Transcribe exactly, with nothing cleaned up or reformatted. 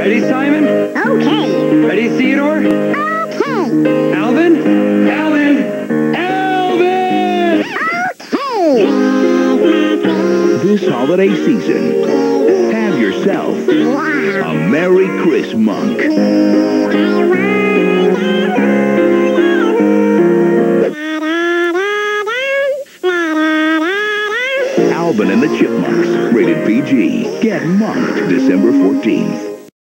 Ready, Simon? Okay. Ready, Theodore? Okay. Alvin? Alvin? Alvin! Okay. This holiday season, have yourself a Merry Christmas. Alvin and the Chipmunks, rated P G. Get monked December fourteenth.